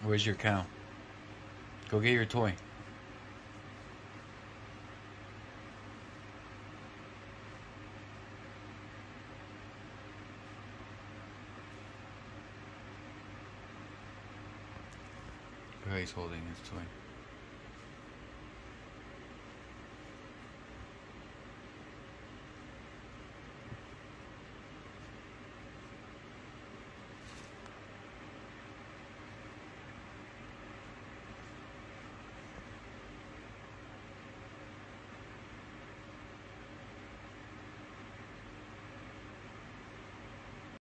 Where's your cow? Go get your toy. He's holding his toy.